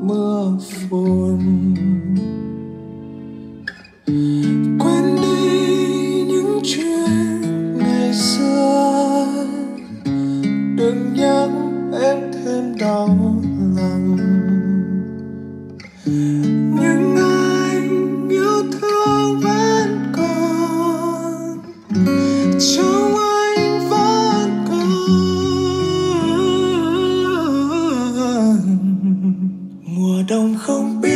mưa phùn. Quên đi những chuyện ngày xưa, đừng nhắc em thêm đau lòng. Nhưng anh yêu thương vẫn còn, trong anh vẫn còn. Mùa đông không biết